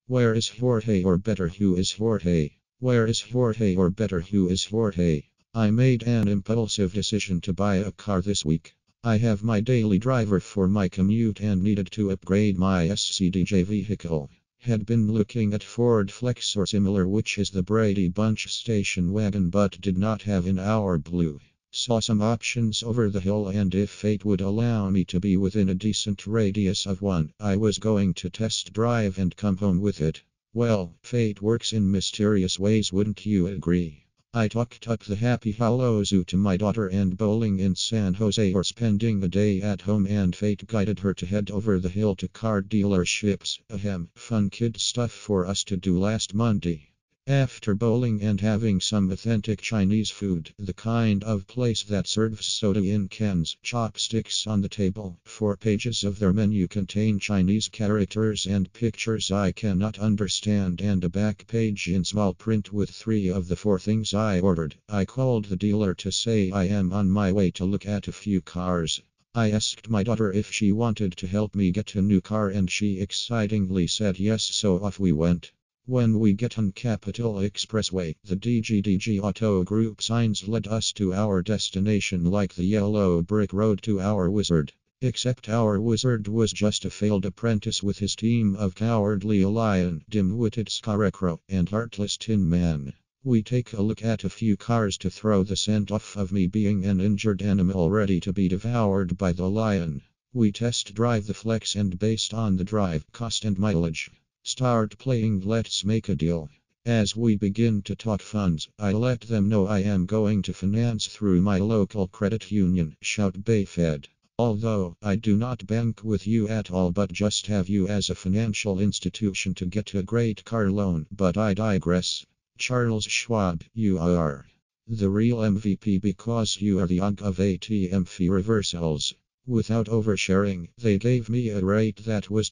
Where is Jorge, or better, who is Jorge? Where is Jorge, or better, who is Jorge? I made an impulsive decision to buy a car this week. I have my daily driver for my commute and needed to upgrade my SCDJ vehicle. Had been looking at Ford Flex or similar, which is the Brady Bunch station wagon, but did not have in our blue. Saw some options over the hill, and if fate would allow me to be within a decent radius of one, I was going to test drive and come home with it. Well, fate works in mysterious ways, wouldn't you agree? I talked up the Happy Hollow Zoo to my daughter and bowling in San Jose, or spending a day at home, and fate guided her to head over the hill to car dealerships. Ahem, fun kid stuff for us to do last Monday. After bowling and having some authentic Chinese food, the kind of place that serves soda in cans, chopsticks on the table, 4 pages of their menu contain Chinese characters and pictures I cannot understand, and a back page in small print with 3 of the 4 things I ordered. I called the dealer to say I am on my way to look at a few cars. I asked my daughter if she wanted to help me get a new car, and she excitingly said yes, so off we went. When we get on Capital Expressway, the DGDG Auto Group signs led us to our destination like the yellow brick road to our wizard. Except our wizard was just a failed apprentice with his team of cowardly lion, dim-witted scarecrow, and heartless tin man. We take a look at a few cars to throw the scent off of me being an injured animal ready to be devoured by the lion. We test drive the Flex, and based on the drive, cost, and mileage, start playing Let's Make a Deal. As we begin to talk funds, I let them know I am going to finance through my local credit union, shout BayFed. Although I do not bank with you at all, but just have you as a financial institution to get a great car loan, but I digress. Charles Schwab, you are the real MVP because you are the UG of ATM fee reversals. Without oversharing, they gave me a rate that was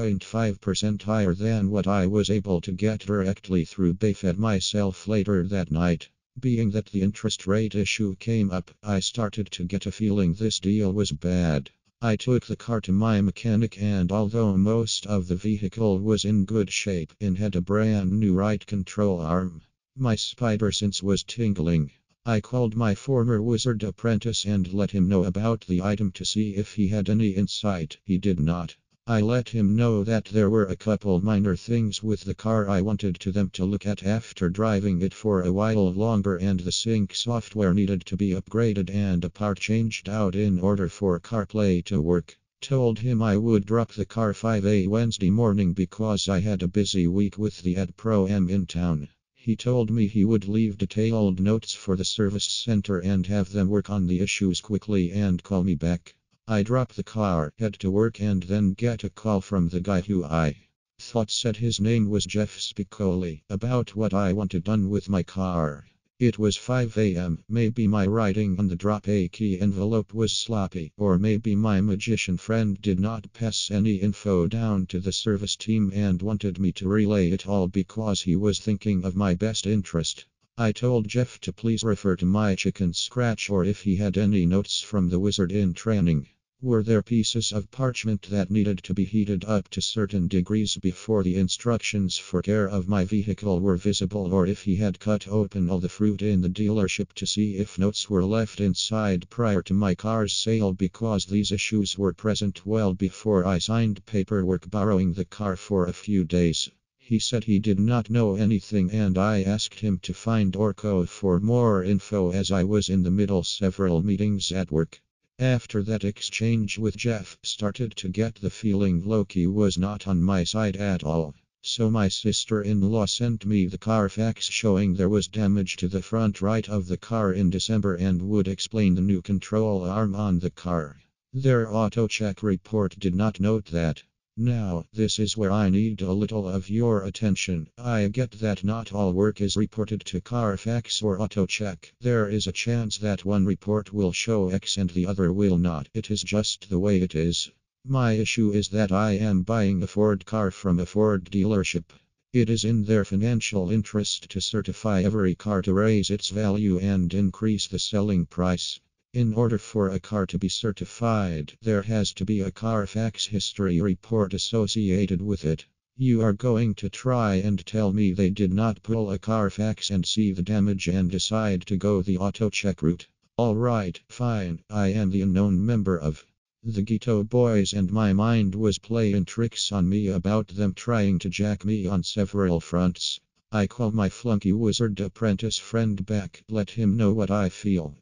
2.5% higher than what I was able to get directly through BayFed myself later that night. Being that the interest rate issue came up, I started to get a feeling this deal was bad. I took the car to my mechanic, and although most of the vehicle was in good shape, it had a brand new right control arm. My spider sense was tingling. I called my former wizard apprentice and let him know about the item to see if he had any insight. He did not. I let him know that there were a couple minor things with the car I wanted them to look at after driving it for a while longer, and the sync software needed to be upgraded and a part changed out in order for CarPlay to work. Told him I would drop the car 5 Wednesday morning because I had a busy week with the Ed Pro-Am in town. He told me he would leave detailed notes for the service center and have them work on the issues quickly and call me back. I drop the car, head to work, and then get a call from the guy who I thought said his name was Jeff Spicoli about what I wanted done with my car. It was 5 a.m. Maybe my writing on the drop a key envelope was sloppy, or maybe my magician friend did not pass any info down to the service team and wanted me to relay it all because he was thinking of my best interest. I told Jeff to please refer to my chicken scratch, or if he had any notes from the wizard in training. Were there pieces of parchment that needed to be heated up to certain degrees before the instructions for care of my vehicle were visible, or if he had cut open all the fruit in the dealership to see if notes were left inside prior to my car's sale, because these issues were present well before I signed paperwork borrowing the car for a few days. He said he did not know anything, and I asked him to find Orco for more info as I was in the middle several meetings at work. After that exchange with Jeff, started to get the feeling Loki was not on my side at all. So my sister-in-law sent me the Carfax showing there was damage to the front right of the car in December and would explain the new control arm on the car. Their auto check report did not note that. Now, this is where I need a little of your attention. I get that not all work is reported to Carfax or AutoCheck. There is a chance that one report will show X and the other will not. It is just the way it is. My issue is that I am buying a Ford car from a Ford dealership. It is in their financial interest to certify every car to raise its value and increase the selling price. In order for a car to be certified, there has to be a Carfax history report associated with it. You are going to try and tell me they did not pull a Carfax and see the damage and decide to go the auto check route. Alright, fine, I am the unknown member of the Ghetto Boys and my mind was playing tricks on me about them trying to jack me on several fronts. I call my flunky wizard apprentice friend back, let him know what I feel.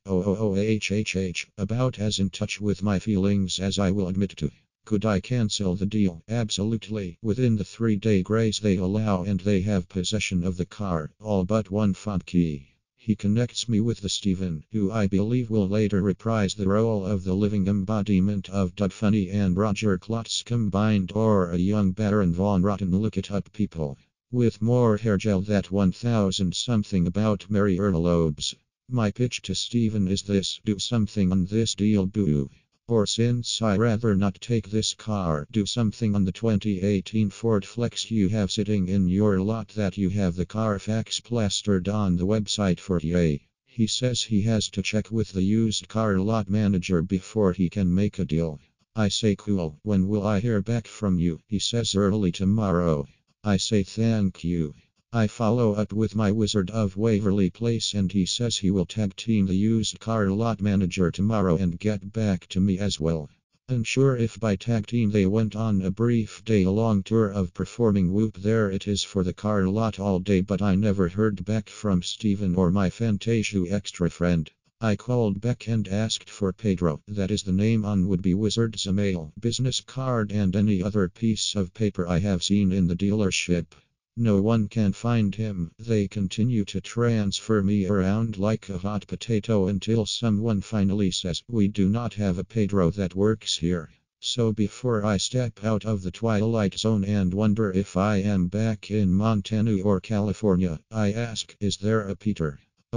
About as in touch with my feelings as I will admit to. Could I cancel the deal? Absolutely. Within the 3-day grace they allow and they have possession of the car, all but one fob key. He connects me with the Steven, who I believe will later reprise the role of the living embodiment of Doug Funny and Roger Klotz combined, or a young Baron Von Rotten. Look it up, people. With more hair gel that 1000 something about Mary Earlobes. My pitch to Steven is this: do something on this deal, boo. Or since I rather not take this car, do something on the 2018 Ford Flex you have sitting in your lot that you have the Carfax plastered on the website for. Yay. He says he has to check with the used car lot manager before he can make a deal. I say cool, when will I hear back from you? He says early tomorrow. I say thank you. I follow up with my Wizard of Waverly Place and he says he will tag team the used car lot manager tomorrow and get back to me as well. Unsure if by tag team they went on a brief day-long tour of performing. Whoop, there it is for the car lot all day, but I never heard back from Steven or my Fantasia extra friend. I called back and asked for Pedro, that is the name on would-be Wizard's mail, business card and any other piece of paper I have seen in the dealership. No one can find him. They continue to transfer me around like a hot potato until someone finally says, we do not have a Pedro that works here. So before I step out of the twilight zone and wonder if I am back in Montana or California, I ask, is there a Peter?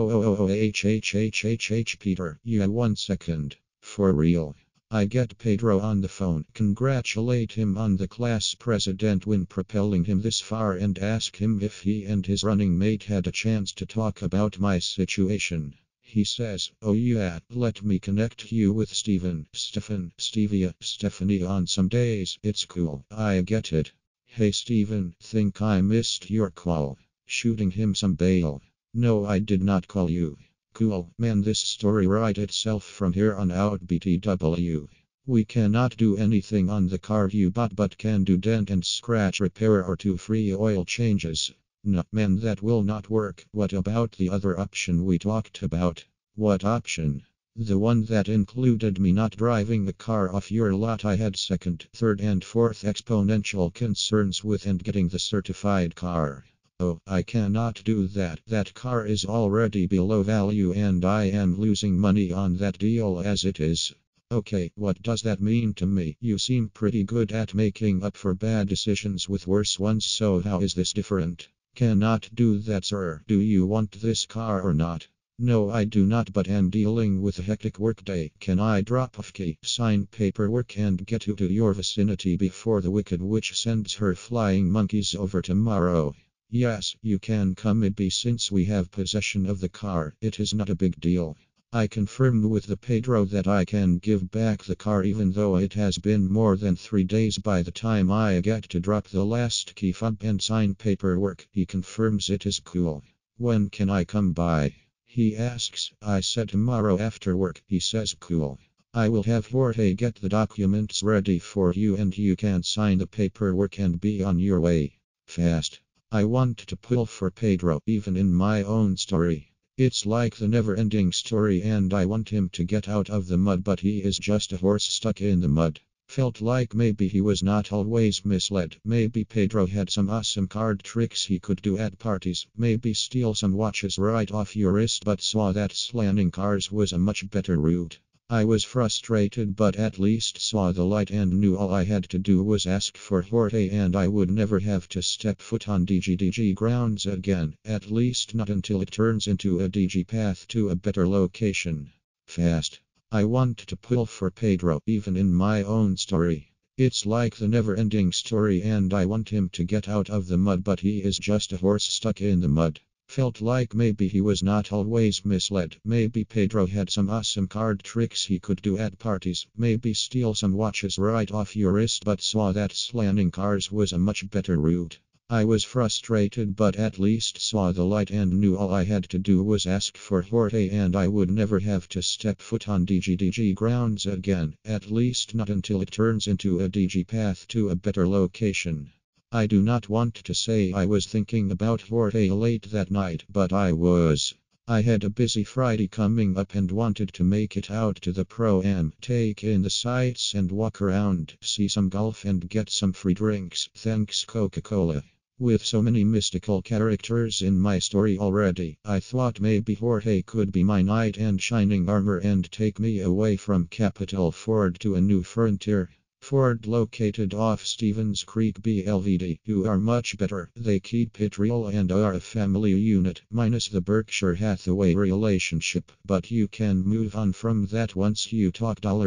Peter. Yeah, 1 second. For real. I get Pedro on the phone, congratulate him on the class president win propelling him this far and ask him if he and his running mate had a chance to talk about my situation. He says, oh yeah, let me connect you with Stephanie on some days. It's cool, I get it. Hey Steven, think I missed your call. Shooting him some bail. No, I did not call you. Cool, man, this story write itself from here on out. BTW. We cannot do anything on the car you bought but can do dent and scratch repair or 2 free oil changes. No, man, that will not work. What about the other option we talked about? What option? The one that included me not driving the car off your lot. I had second, third and fourth exponential concerns with and getting the certified car. Oh, I cannot do that. That car is already below value and I am losing money on that deal as it is. Okay, what does that mean to me? You seem pretty good at making up for bad decisions with worse ones, so how is this different? Cannot do that, sir. Do you want this car or not? No, I do not, but am dealing with a hectic workday. Can I drop off key, sign paperwork and get to your vicinity before the Wicked Witch sends her flying monkeys over tomorrow? Yes, you can come, maybe, since we have possession of the car. It is not a big deal. I confirmed with the Pedro that I can give back the car even though it has been more than 3 days by the time I get to drop the last key fob and sign paperwork. He confirms it is cool. When can I come by? He asks. I said tomorrow after work. He says cool. I will have Jorge get the documents ready for you and you can sign the paperwork and be on your way. Fast. I want to pull for Pedro, even in my own story. It's like the never-ending story and I want him to get out of the mud, but he is just a horse stuck in the mud. Felt like maybe he was not always misled. Maybe Pedro had some awesome card tricks he could do at parties. Maybe steal some watches right off your wrist, but saw that slamming cars was a much better route. I was frustrated, but at least saw the light and knew all I had to do was ask for Jorge and I would never have to step foot on DGDG grounds again, at least not until it turns into a DG path to a better location. Fast. I want to pull for Pedro, even in my own story. It's like the never-ending story and I want him to get out of the mud, but he is just a horse stuck in the mud. Felt like maybe he was not always misled. Maybe Pedro had some awesome card tricks he could do at parties. Maybe steal some watches right off your wrist, but saw that slamming cars was a much better route. I was frustrated, but at least saw the light and knew all I had to do was ask for Jorge, and I would never have to step foot on DGDG grounds again, at least not until it turns into a DG path to a better location. I do not want to say I was thinking about Jorge late that night, but I was. I had a busy Friday coming up and wanted to make it out to the Pro-Am, take in the sights and walk around, see some golf and get some free drinks, thanks Coca-Cola. With so many mystical characters in my story already, I thought maybe Jorge could be my knight and shining armor and take me away from Capital Ford to a new frontier. Ford located off Stevens Creek BLVD, who are much better. They keep it real and are a family unit, minus the Berkshire Hathaway relationship. But you can move on from that once you talk dollar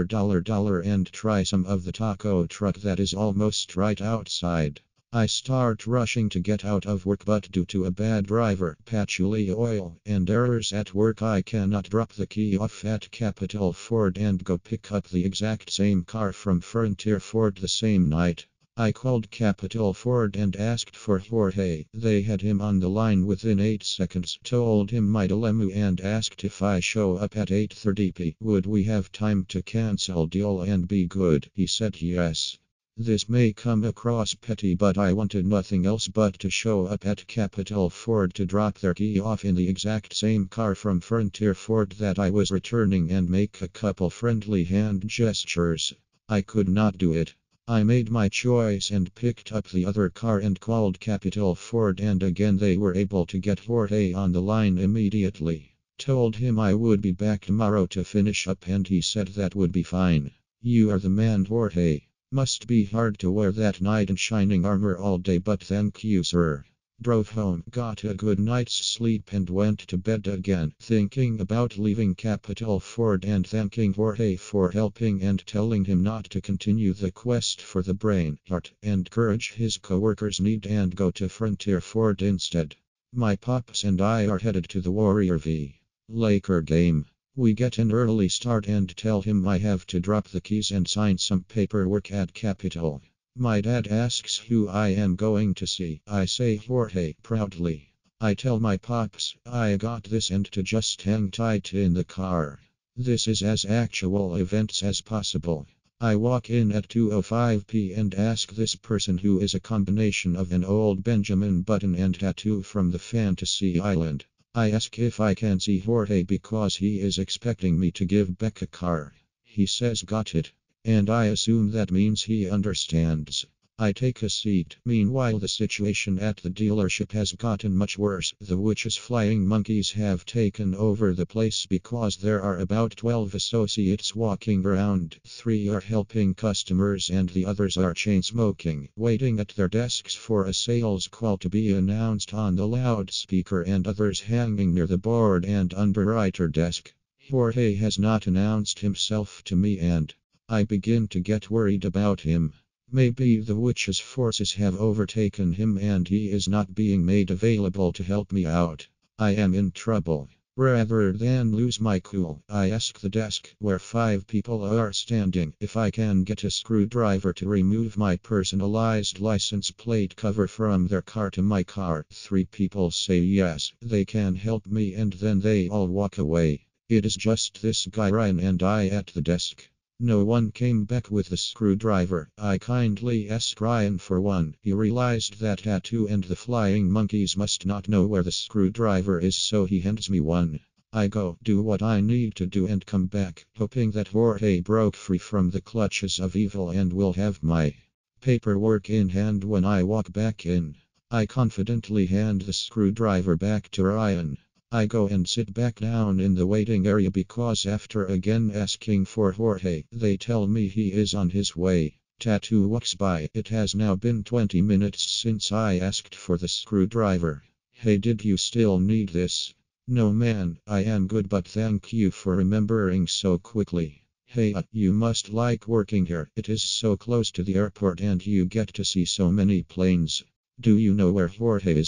and try some of the taco truck that is almost right outside. I start rushing to get out of work, but due to a bad driver, patchouli oil, and errors at work, I cannot drop the key off at Capital Ford and go pick up the exact same car from Frontier Ford the same night. I called Capital Ford and asked for Jorge. They had him on the line within 8 seconds, told him my dilemma and asked if I show up at 8:30 p. would we have time to cancel deal and be good. He said yes. This may come across petty, but I wanted nothing else but to show up at Capital Ford to drop their key off in the exact same car from Frontier Ford that I was returning and make a couple friendly hand gestures. I could not do it. I made my choice and picked up the other car and called Capital Ford, and again they were able to get Jorge on the line immediately. Told him I would be back tomorrow to finish up, and he said that would be fine. You are the man, Jorge. Must be hard to wear that knight in shining armor all day, but thank you, sir. Drove home, got a good night's sleep, and went to bed again, thinking about leaving Capital Ford and thanking Jorge for helping and telling him not to continue the quest for the brain, heart, and courage his coworkers need and go to Frontier Ford instead. My pops and I are headed to the Warrior v. Laker game. We get an early start and tell him I have to drop the keys and sign some paperwork at Capitol. My dad asks who I am going to see. I say Jorge proudly. I tell my pops I got this and to just hang tight in the car. This is as actual events as possible. I walk in at 2:05 p. and ask this person, who is a combination of an old Benjamin Button and tattoo from the Fantasy Island. I ask if I can see Jorge because he is expecting me to give back a car. He says got it, and I assume that means he understands. I take a seat. Meanwhile, the situation at the dealership has gotten much worse. The witch's flying monkeys have taken over the place because there are about 12 associates walking around. 3 are helping customers and the others are chain smoking, waiting at their desks for a sales call to be announced on the loudspeaker, and others hanging near the board and underwriter desk. Jorge has not announced himself to me, and I begin to get worried about him. Maybe the witch's forces have overtaken him and he is not being made available to help me out. I am in trouble. Rather than lose my cool, I ask the desk, where 5 people are standing, if I can get a screwdriver to remove my personalized license plate cover from their car to my car. 3 people say yes, they can help me, and then they all walk away. It is just this guy Ryan and I at the desk. No one came back with the screwdriver. I kindly asked Ryan for one. He realized that tattoo and the flying monkeys must not know where the screwdriver is, so he hands me one. I go, do what I need to do, and come back, hoping that Jorge broke free from the clutches of evil and will have my paperwork in hand when I walk back in. I confidently hand the screwdriver back to Ryan. I go and sit back down in the waiting area because after again asking for Jorge, they tell me he is on his way. Tattoo walks by. It has now been 20 minutes since I asked for the screwdriver. Hey, did you still need this? No man, I am good, but thank you for remembering so quickly. Hey, you must like working here. It is so close to the airport and you get to see so many planes. Do you know where Jorge is?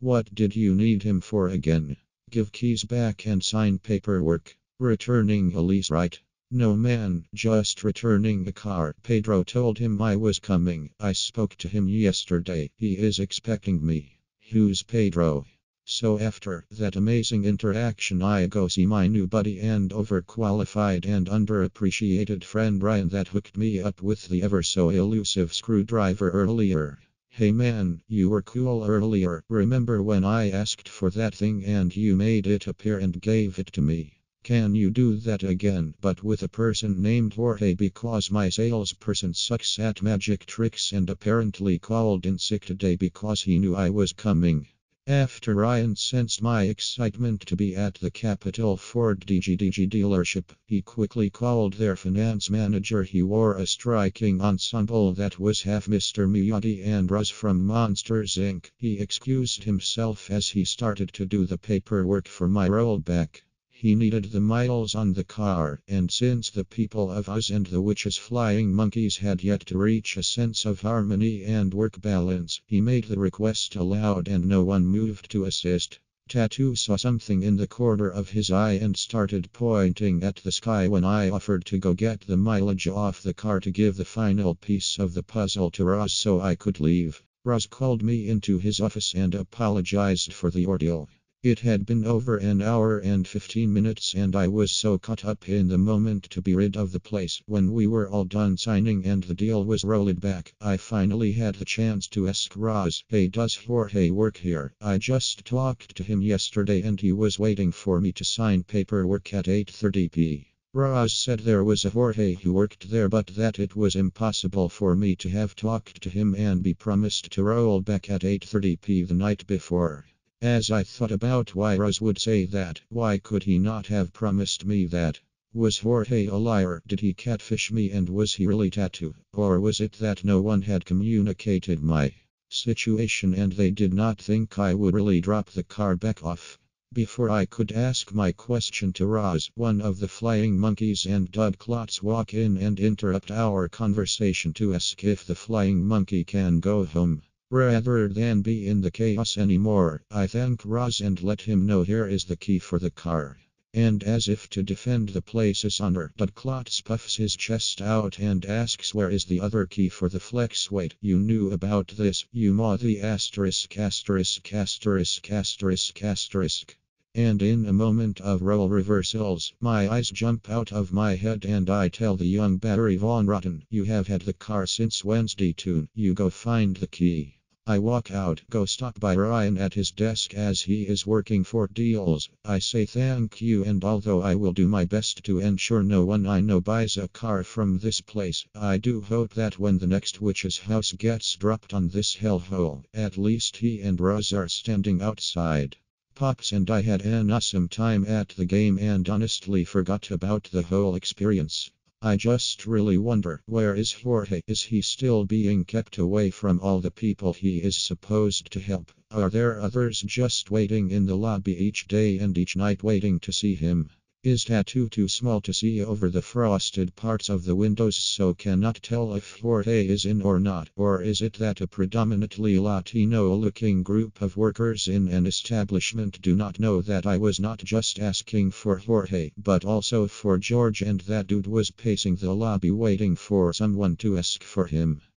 What did you need him for again? Give keys back and sign paperwork. Returning a lease, right? No man, just returning a car. Pedro told him I was coming. I spoke to him yesterday. He is expecting me. Who's Pedro? So after that amazing interaction I go see my new buddy and overqualified and underappreciated friend Ryan that hooked me up with the ever so elusive screwdriver earlier. Hey man, you were cool earlier. Remember when I asked for that thing and you made it appear and gave it to me? Can you do that again, but with a person named Jorge, because my salesperson sucks at magic tricks and apparently called in sick today because he knew I was coming. After Ryan sensed my excitement to be at the Capital Ford DGDG dealership, he quickly called their finance manager. He wore a striking ensemble that was half Mr. Miyagi and Roz from Monsters Inc. He excused himself as he started to do the paperwork for my rollback. He needed the miles on the car, and since the people of Oz and the witch's flying monkeys had yet to reach a sense of harmony and work balance, he made the request aloud and no one moved to assist. Tattoo saw something in the corner of his eye and started pointing at the sky when I offered to go get the mileage off the car to give the final piece of the puzzle to Roz so I could leave. Roz called me into his office and apologized for the ordeal. It had been over an hour and 15 minutes and I was so caught up in the moment to be rid of the place. When we were all done signing and the deal was rolled back, I finally had the chance to ask Roz, hey, does Jorge work here? I just talked to him yesterday and he was waiting for me to sign paperwork at 8:30 p.m. Roz said there was a Jorge who worked there but that it was impossible for me to have talked to him and be promised to roll back at 8:30 p.m. the night before. As I thought about why Roz would say that, why could he not have promised me that? Was Jorge a liar? Did he catfish me and was he really Tattoo? Or was it that no one had communicated my situation and they did not think I would really drop the car back off? Before I could ask my question to Roz, one of the flying monkeys and dud clots walk in and interrupt our conversation to ask if the flying monkey can go home. Rather than be in the chaos anymore, I thank Roz and let him know here is the key for the car. And as if to defend the place's honor, Dudclots puffs his chest out and asks where is the other key for the flex. Wait, you knew about this, you maw the asterisk asterisk asterisk asterisk asterisk. And in a moment of role reversals, my eyes jump out of my head and I tell the young Barry Von Rotten, you have had the car since Wednesday tune, you go find the key. I walk out, go stop by Ryan at his desk as he is working for deals. I say thank you and although I will do my best to ensure no one I know buys a car from this place, I do hope that when the next witch's house gets dropped on this hellhole, at least he and Roz are standing outside. Pops and I had an awesome time at the game and honestly forgot about the whole experience. I just really wonder, where is Jorge? Is he still being kept away from all the people he is supposed to help? Are there others just waiting in the lobby each day and each night waiting to see him? Is Tattoo too small to see over the frosted parts of the windows so cannot tell if Jorge is in or not? Or is it that a predominantly Latino-looking group of workers in an establishment do not know that I was not just asking for Jorge, but also for George and that dude was pacing the lobby waiting for someone to ask for him?